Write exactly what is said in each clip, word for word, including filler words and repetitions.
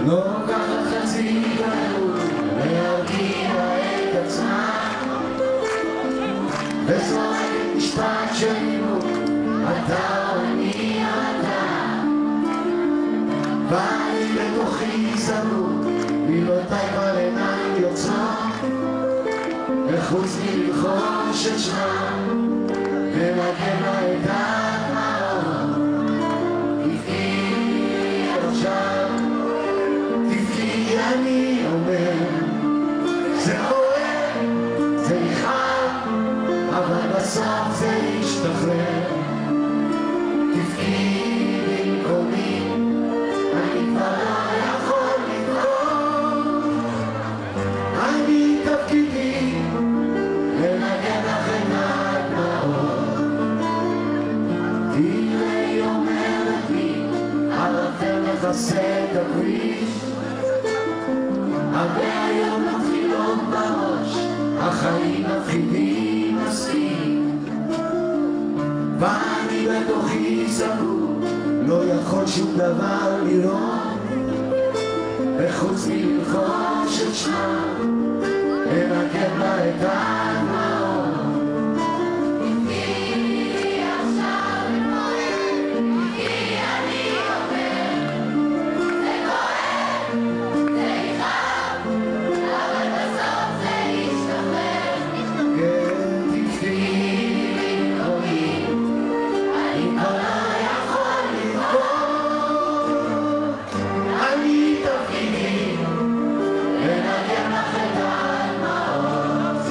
לא ככה חצי גדול להרגיע את עצמה וזורק משפט שלימו אתה אני אתה בא לי בתוכי זרות מילותיי כבר עיניים יוצאות וחוץ מלחוש את שמה ולגן לה את הדמעות תבכי עכשיו תבכי אני אומר זה כואב זה נכאב אבל בסוף זה ישתחרר תבכי במקומי אני כבר לא יכול לבכות אני תפקידי לנגן לך את הדמעות תראי אומרת לי ערפל מכסה את הכביש הרבה היום מתחילות בראש החיים מפחידים מספיק ואני בתוכי סגור לא יכול שום דבר לראות וחוץ מלחוש את שמה לנגן לה את הדמעות תבכי עכשיו וכואב תבכי אני אומר זה כואב זה יכאב אבל בסוף זה ישתחרר כן תבכי במקומי אני כבר לא יכול לבכות אני תפקידי לנגן לך את הדמעות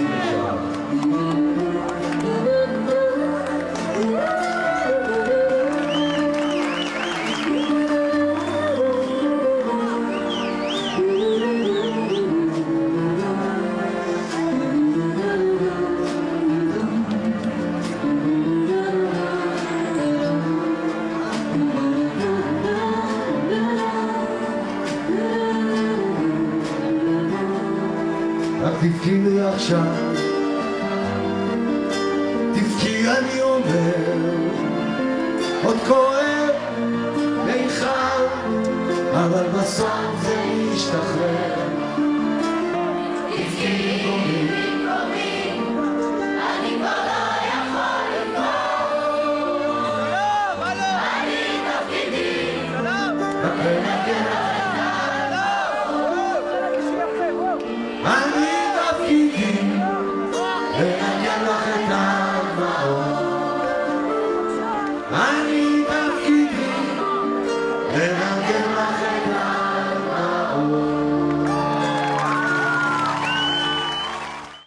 רק תבכי לי עכשיו תבכי אני אומר עוד כואב ויכאב אבל בסוף זה ישתחרר תבכי במקומי אני כבר לא יכול לבכות אני תפקידי רק לנגן לך את הדמעות אני תפקידי לנגן לך את הדמעות אני תפקידי